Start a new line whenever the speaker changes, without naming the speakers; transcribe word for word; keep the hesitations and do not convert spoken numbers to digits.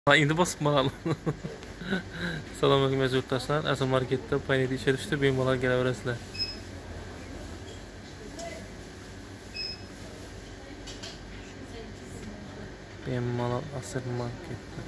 Ha, endi bosib qoladi. Assalomu alaykum aziz yurtdoshlar. Asl marketda paynit ishga tushdi, bemalol kelaverasizlar. Bemalol asl marketda.